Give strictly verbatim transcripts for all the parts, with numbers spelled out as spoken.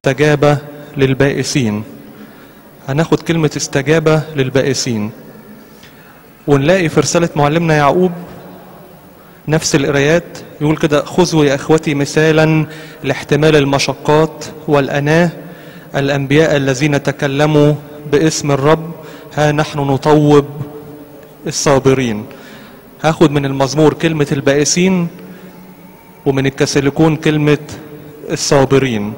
استجاب للبائسين. هناخد كلمة استجاب للبائسين، ونلاقي في رسالة معلمنا يعقوب نفس القرايات، يقول كده: خذوا يا اخوتي مثالا لاحتمال المشقات والأناة، الأنبياء الذين تكلموا باسم الرب، ها نحن نطوب الصابرين. هاخد من المزمور كلمة البائسين، ومن الكسلكون كلمة الصابرين.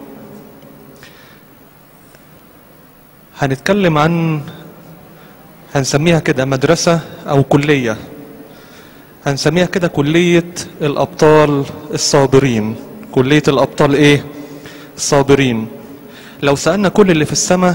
هنتكلم عن، هنسميها كده مدرسة أو كلية، هنسميها كده كلية الأبطال الصابرين. كلية الأبطال إيه؟ الصابرين. لو سألنا كل اللي في السماء،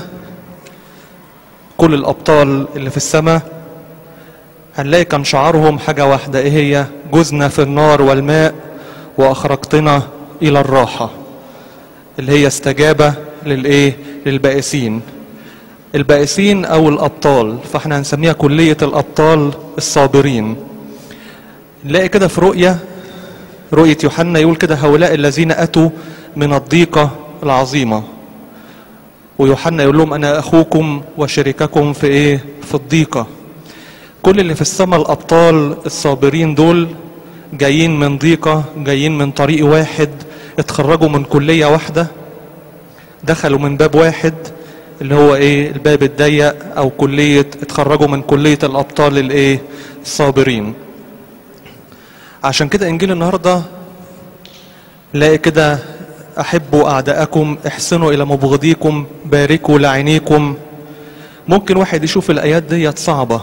كل الأبطال اللي في السماء، هنلاقي كان شعارهم حاجة واحدة، إيه هي؟ جزنا في النار والماء وأخرجتنا إلى الراحة، اللي هي استجابة للإيه؟ للبائسين. البائسين أو الأبطال، فاحنا هنسميها كلية الأبطال الصابرين. نلاقي كده في رؤية رؤية يوحنا يقول كده: هؤلاء الذين أتوا من الضيقة العظيمة. ويوحنا يقول لهم: أنا أخوكم وشريككم في إيه؟ في الضيقة. كل اللي في السماء الأبطال الصابرين دول جايين من ضيقة، جايين من طريق واحد، اتخرجوا من كلية واحدة، دخلوا من باب واحد اللي هو ايه؟ الباب الضيق، او كلية، اتخرجوا من كلية الابطال الايه؟ الصابرين. عشان كده انجيل النهاردة نلاقي كده: احبوا اعداءكم، احسنوا الى مبغضيكم، باركوا لعينيكم. ممكن واحد يشوف الايات ديت صعبة،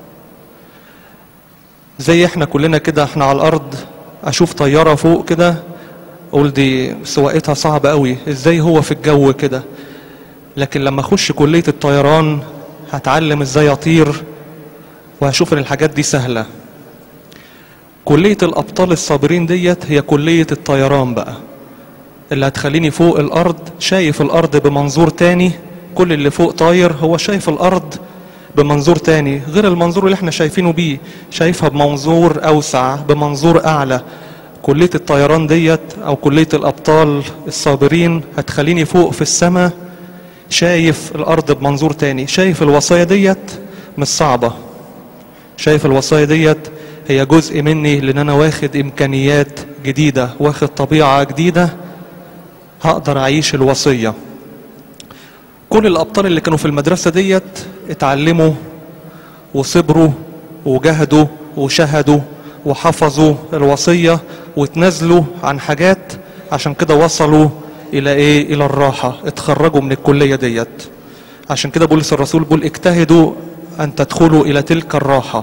زي احنا كلنا كده، احنا على الارض، اشوف طيارة فوق كده اقول دي سواقتها صعبة قوي، ازاي هو في الجو كده؟ لكن لما اخش كلية الطيران هتعلم ازاي اطير، وهشوف ان الحاجات دي سهلة. كلية الابطال الصابرين ديت هي كلية الطيران بقى، اللي هتخليني فوق الارض شايف الارض بمنظور تاني. كل اللي فوق طاير، هو شايف الارض بمنظور تاني غير المنظور اللي احنا شايفينه بيه، شايفها بمنظور اوسع، بمنظور اعلى. كلية الطيران ديت او كلية الابطال الصابرين هتخليني فوق في السماء شايف الارض بمنظور تاني، شايف الوصايا ديت مش صعبة، شايف الوصايا ديت هي جزء مني، لان انا واخد امكانيات جديدة، واخد طبيعة جديدة، هقدر اعيش الوصية. كل الابطال اللي كانوا في المدرسة ديت اتعلموا وصبروا وجهدوا وشهدوا وحفظوا الوصية وتنازلوا عن حاجات، عشان كده وصلوا الى ايه؟ الى الراحة، اتخرجوا من الكلية ديت. عشان كده بولس الرسول بيقول: اجتهدوا ان تدخلوا الى تلك الراحة.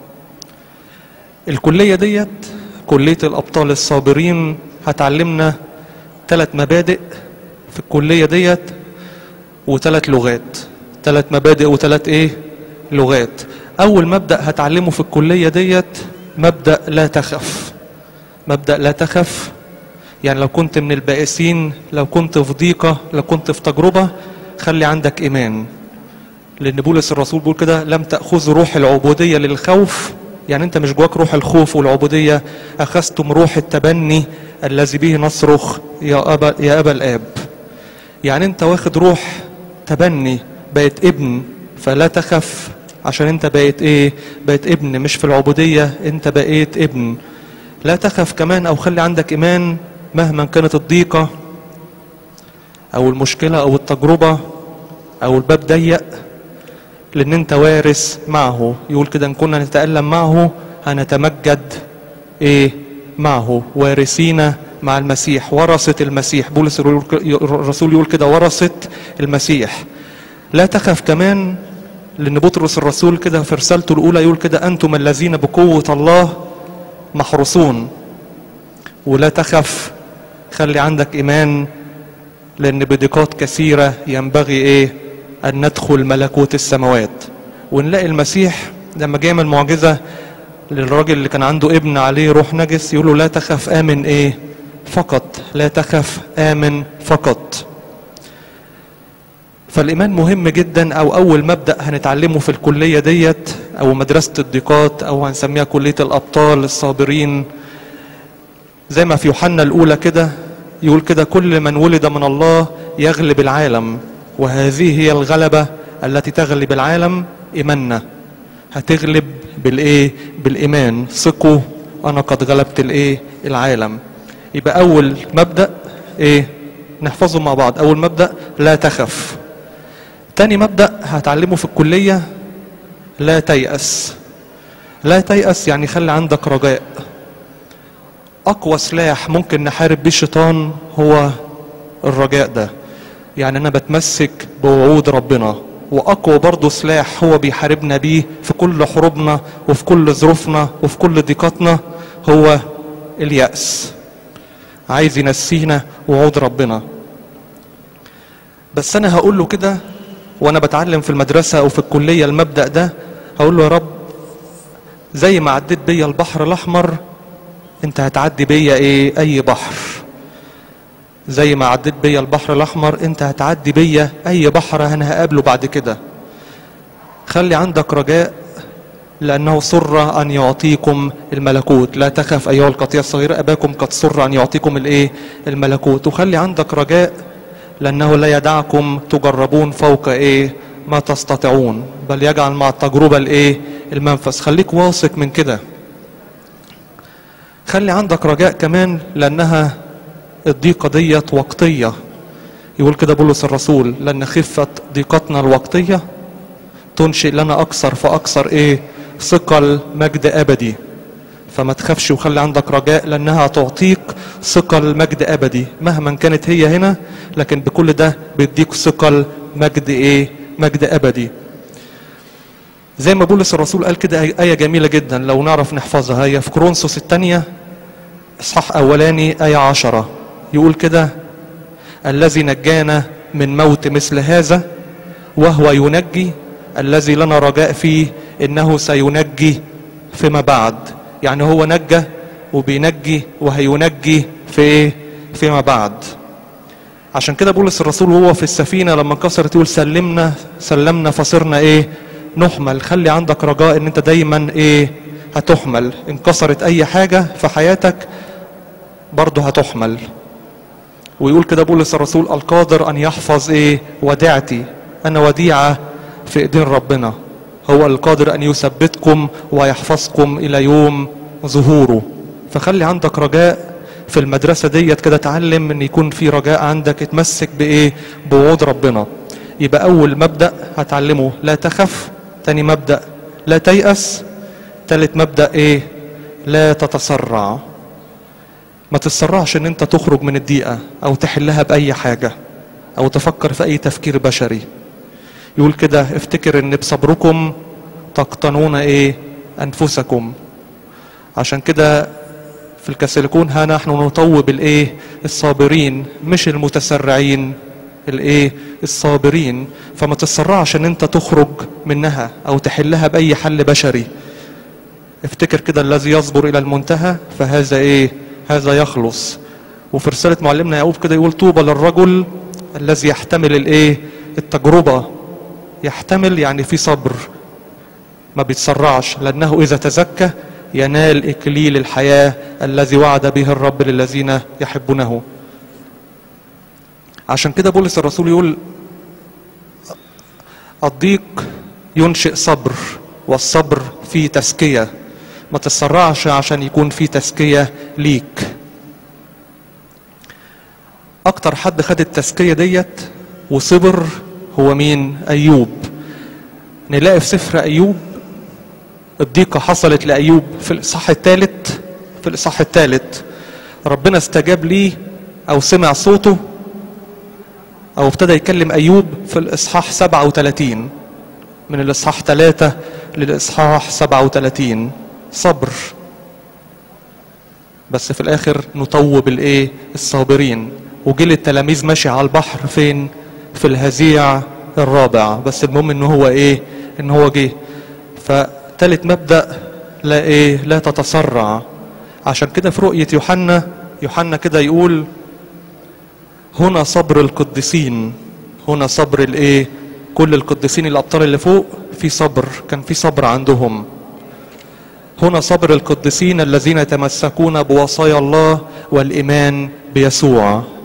الكلية ديت، كلية الابطال الصابرين، هتعلمنا ثلاث مبادئ في الكلية ديت وثلاث لغات. ثلاث مبادئ وثلاث ايه؟ لغات. اول مبدأ هتعلمه في الكلية ديت مبدأ لا تخف. مبدأ لا تخف، يعني لو كنت من البائسين، لو كنت في ضيقة، لو كنت في تجربة، خلي عندك إيمان. لأن بولس الرسول بيقول كده: لم تأخذوا روح العبودية للخوف، يعني أنت مش جواك روح الخوف والعبودية، أخذتم روح التبني الذي به نصرخ يا أبا يا أبا الآب. يعني أنت واخد روح تبني، بقيت ابن، فلا تخف، عشان أنت بقيت إيه؟ بقيت ابن، مش في العبودية، أنت بقيت ابن. لا تخف كمان، أو خلي عندك إيمان مهما كانت الضيقة او المشكلة او التجربة او الباب ضيق، لان انت وارث معه. يقول كده: ان كنا نتألم معه هنتمجد ايه؟ معه، وارثين مع المسيح، ورثة المسيح. بولس الرسول يقول كده: ورثة المسيح. لا تخف كمان، لان بطرس الرسول كده في رسالته الاولى يقول كده: انتم الذين بقوة الله محروسون. ولا تخف، خلي عندك إيمان، لأن بضيقات كثيرة ينبغي إيه؟ أن ندخل ملكوت السماوات. ونلاقي المسيح لما جاء من معجزة للراجل اللي كان عنده ابن عليه روح نجس، يقول له: لا تخف، آمن إيه؟ فقط. لا تخف، آمن فقط. فالإيمان مهم جدا، أو أول مبدأ هنتعلمه في الكلية ديت، أو مدرسة الضيقات، أو هنسميها كلية الأبطال الصابرين. زي ما في يوحنا الأولى كده يقول كده: كل من ولد من الله يغلب العالم، وهذه هي الغلبة التي تغلب العالم، إيماننا. هتغلب بالايه؟ بالايمان. ثقوا انا قد غلبت الايه؟ العالم. يبقى اول مبدأ ايه؟ نحفظه مع بعض. اول مبدأ لا تخف. تاني مبدأ هتعلمه في الكلية لا تيأس. لا تيأس يعني خلي عندك رجاء. اقوى سلاح ممكن نحارب بيه الشيطان هو الرجاء ده، يعني انا بتمسك بوعود ربنا. واقوى برضه سلاح هو بيحاربنا بيه في كل حروبنا وفي كل ظروفنا وفي كل ضيقاتنا هو اليأس. عايز ينسينا وعود ربنا. بس انا هقول له كده وانا بتعلم في المدرسة او في الكلية المبدأ ده، هقول له يا رب زي ما عديت بيا البحر الاحمر انت هتعدي بيا ايه؟ اي بحر. زي ما عديت بيا البحر الاحمر انت هتعدي بيا اي بحر انا هقابله بعد كده. خلي عندك رجاء لانه سر ان يعطيكم الملكوت. لا تخف ايها القطيع الصغير، اباكم قد سر ان يعطيكم الايه؟ الملكوت. وخلي عندك رجاء لانه لا يدعكم تجربون فوق ايه؟ ما تستطيعون، بل يجعل مع التجربة الايه؟ المنفذ. خليك واثق من كده. خلي عندك رجاء كمان لانها الضيقة ديت وقتية. يقول كده بولس الرسول لأن خفة ضيقتنا الوقتية تنشئ لنا أكثر فأكثر إيه؟ ثقل مجد أبدي. فما تخافش وخلي عندك رجاء لأنها تعطيك ثقل مجد أبدي مهما كانت هي هنا، لكن بكل ده بيديك ثقل مجد إيه؟ مجد أبدي. زي ما بولس الرسول قال كده آية جميلة جدا لو نعرف نحفظها، هي في كورنثوس الثانية إصحاح أولاني آية عشرة. يقول كده الذي نجانا من موت مثل هذا وهو ينجي الذي لنا رجاء فيه انه سينجي فيما بعد. يعني هو نجى وبينجي وهينجي في ايه؟ فيما بعد. عشان كده بولس الرسول وهو في السفينة لما انكسرت يقول سلمنا سلمنا فصرنا ايه؟ نحمل. خلي عندك رجاء ان انت دايما ايه؟ هتحمل. انكسرت اي حاجة في حياتك برضه هتحمل. ويقول كده بولس الرسول القادر ان يحفظ ايه؟ وديعتي. انا وديعة في ايدين ربنا، هو القادر ان يثبتكم ويحفظكم الى يوم ظهوره. فخلي عندك رجاء في المدرسة ديت كده، تعلم ان يكون في رجاء عندك، اتمسك بايه؟ بوعود ربنا. يبقى اول مبدأ هتعلمه لا تخف. تاني مبدأ لا تيأس. تالت مبدأ ايه؟ لا تتسرع. ما تتسرعش ان انت تخرج من الضيقة او تحلها باي حاجة او تفكر في اي تفكير بشري. يقول كده افتكر ان بصبركم تقتنون ايه؟ انفسكم. عشان كده في الكسلكون ها نحن نطوب الايه؟ الصابرين، مش المتسرعين، الايه؟ الصابرين. فما تتسرعش ان انت تخرج منها او تحلها باي حل بشري. افتكر كده الذي يصبر الى المنتهى فهذا ايه؟ هذا يخلص. وفي رسالة معلمنا يعقوب كده يقول طوبى للرجل الذي يحتمل الايه؟ التجربة. يحتمل يعني في صبر، ما بيتسرعش، لانه اذا تزكى ينال اكليل الحياة الذي وعد به الرب للذين يحبونه. عشان كده بولس الرسول يقول الضيق ينشئ صبر والصبر فيه تزكية. ما تتسرعش عشان يكون في تزكية ليك. اكتر حد خد التزكية ديت وصبر هو مين؟ ايوب. نلاقي في سفر ايوب الضيقة حصلت لأيوب في الإصحاح الثالث. في الإصحاح الثالث ربنا استجاب ليه أو سمع صوته أو ابتدى يكلم أيوب في الإصحاح سبعة وثلاثين. من الإصحاح ثلاثة للإصحاح سبعة وثلاثين صبر. بس في الآخر نطوب الإيه؟ الصابرين. وجيل التلاميذ ماشي على البحر فين؟ في الهزيع الرابع. بس المهم إن هو إيه؟ إن هو جه. ف ثالث مبدأ لا ايه؟ لا تتسرع. عشان كده في رؤية يوحنا يوحنا كده يقول هنا صبر القديسين. هنا صبر الايه؟ كل القديسين الابطال اللي فوق في صبر، كان في صبر عندهم. هنا صبر القديسين الذين يتمسكون بوصايا الله والايمان بيسوع.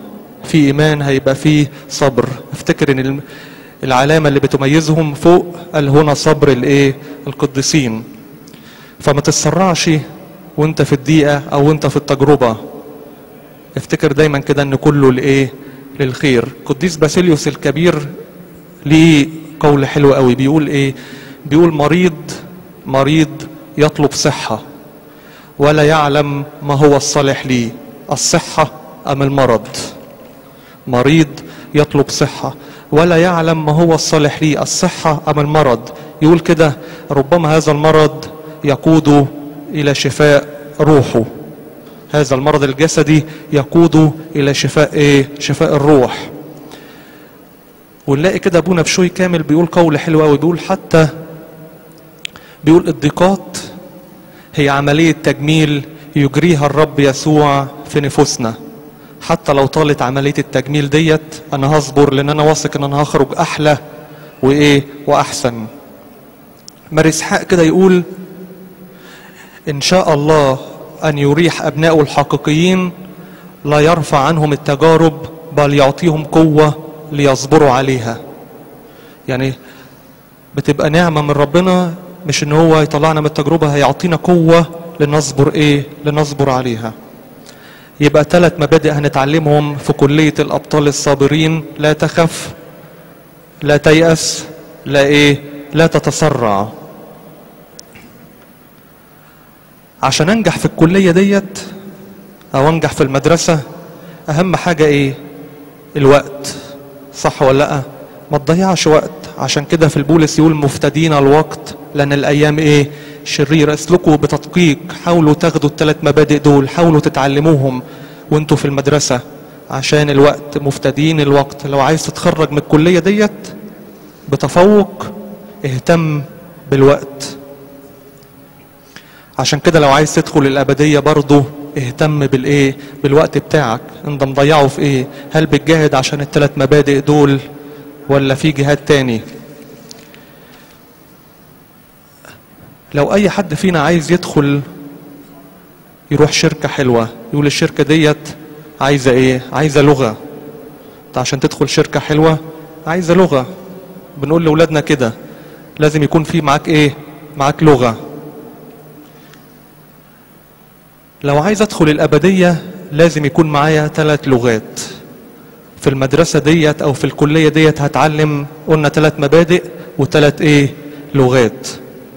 في ايمان هيبقى في صبر. افتكر ان العلامة اللي بتميزهم فوق قال هنا صبر الايه القديسين. فما تتسرعش وانت في الضيقة او وانت في التجربة، افتكر دايما كده ان كله لايه للخير. قديس باسيليوس الكبير ليه قول حلو قوي، بيقول ايه؟ بيقول مريض مريض يطلب صحة ولا يعلم ما هو الصالح ليه، الصحة ام المرض. مريض يطلب صحة ولا يعلم ما هو الصالح ليه، الصحة ام المرض. يقول كده ربما هذا المرض يقود الى شفاء روحه، هذا المرض الجسدي يقود الى شفاء ايه؟ شفاء الروح. ونلاقي كده ابونا بشوي كامل بيقول قول حلو قوي، بيقول حتى بيقول الضيقات هي عملية تجميل يجريها الرب يسوع في نفوسنا. حتى لو طالت عملية التجميل ديت انا هصبر، لان انا واثق ان انا هخرج احلى وايه واحسن. ماري اسحاق كده يقول ان شاء الله ان يريح ابنائه الحقيقيين لا يرفع عنهم التجارب بل يعطيهم قوة ليصبروا عليها. يعني بتبقى نعمة من ربنا، مش ان هو يطلعنا من التجربة، هيعطينا قوة لنصبر ايه لنصبر عليها. يبقى ثلاث مبادئ هنتعلمهم في كلية الابطال الصابرين: لا تخف، لا تيأس، لا ايه لا تتسرع. عشان انجح في الكلية ديت او انجح في المدرسة اهم حاجة ايه؟ الوقت. صح ولا لا؟ ما تضيعش وقت. عشان كده في البولس يقول مفتدين الوقت لان الايام ايه؟ شريرة. اسلكوا بتدقيق، حاولوا تاخدوا الثلاث مبادئ دول، حاولوا تتعلموهم وانتوا في المدرسة عشان الوقت. مفتدين الوقت. لو عايز تتخرج من الكلية ديت بتفوق اهتم بالوقت. عشان كده لو عايز تدخل الابدية برضو اهتم بالايه؟ بالوقت بتاعك. انت مضيعه في ايه؟ هل بتجاهد عشان الثلاث مبادئ دول ولا في جهاد تاني؟ لو اي حد فينا عايز يدخل يروح شركة حلوة، يقول الشركة ديت عايزة ايه؟ عايزة لغة. انت عشان تدخل شركة حلوة عايزة لغة. بنقول لأولادنا كده لازم يكون في معاك ايه؟ معاك لغة. لو عايز ادخل الابدية لازم يكون معايا ثلاث لغات. في المدرسة ديت او في الكلية ديت هتعلم قلنا ثلاث مبادئ وثلاث ايه؟ لغات.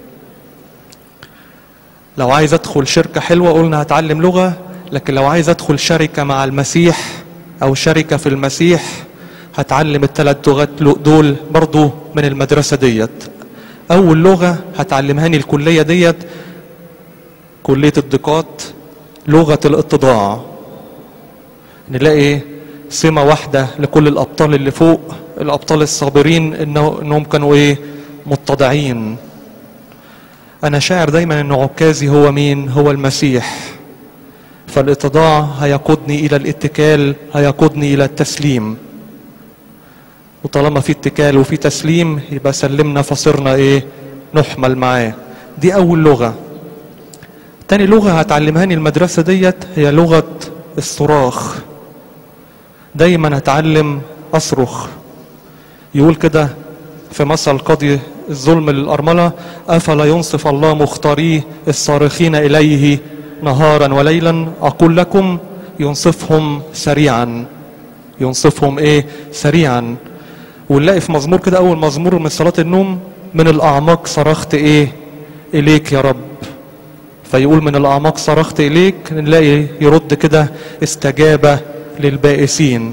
لو عايز ادخل شركة حلوة قلنا هتعلم لغة، لكن لو عايز ادخل شركة مع المسيح او شركة في المسيح هتعلم الثلاث لغات دول برضو من المدرسة ديت. اول لغة هتعلمهاني الكلية ديت كلية الضيقات، لغة الاتضاع. نلاقي سمة واحدة لكل الابطال اللي فوق، الابطال الصابرين، انه انهم كانوا ايه؟ متضعين. انا شاعر دايما ان عكازي هو مين؟ هو المسيح. فالاتضاع هيقودني الى الاتكال، هيقودني الى التسليم. وطالما في اتكال وفي تسليم يبقى سلمنا فصرنا ايه؟ نحمل معاه. دي اول لغة. تاني لغة هتعلمهاني المدرسة ديت هي لغة الصراخ. دايما هتعلم اصرخ. يقول كده في مثل قاضي الظلم للأرملة: أفلا ينصف الله مختاريه الصارخين إليه نهارا وليلا؟ أقول لكم ينصفهم سريعا. ينصفهم إيه؟ سريعا. ونلاقي في مزمور كده أول مزمور من صلاة النوم: من الأعماق صرخت إيه؟ إليك يا رب. فيقول من الأعماق صرخت إليك، نلاقي يرد كده: استجاب للبائسين.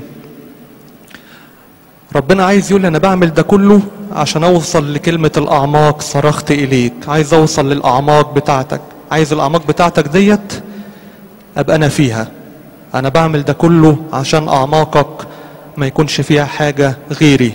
ربنا عايز يقول انا بعمل ده كله عشان اوصل لكلمة الاعماق صرخت اليك. عايز اوصل للاعماق بتاعتك، عايز الاعماق بتاعتك ديت ابقى انا فيها. انا بعمل ده كله عشان اعماقك ما يكونش فيها حاجة غيري.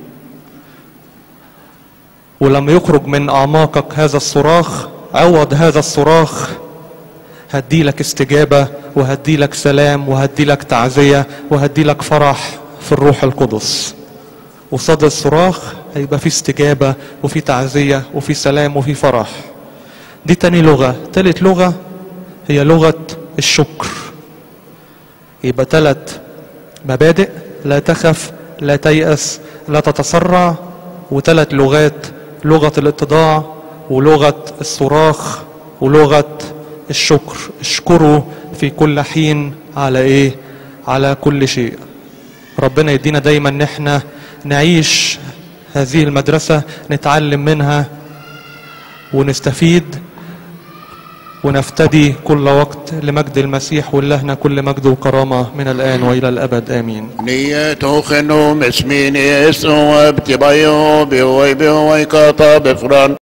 ولما يخرج من اعماقك هذا الصراخ، عوض هذا الصراخ هديلك استجابة، وهديلك سلام، وهديلك تعزية، وهديلك فرح في الروح القدس. وصدى الصراخ هيبقى فيه استجابة وفي تعزية وفي سلام وفي فرح. دي تاني لغة. تالت لغة هي لغة الشكر. يبقى تلت مبادئ: لا تخف، لا تيأس، لا تتسرع. وثلاث لغات: لغة الاتضاع، ولغة الصراخ، ولغة الشكر. اشكروا في كل حين على ايه؟ على كل شيء. ربنا يدينا دايما ان احنا نعيش هذه المدرسة، نتعلم منها ونستفيد ونفتدي كل وقت لمجد المسيح. ولهنا كل مجد وكرامة من الآن وإلى الأبد آمين. نيته خنوم اسمين يسوع بتبايو بيوي بيوي كاتا بفران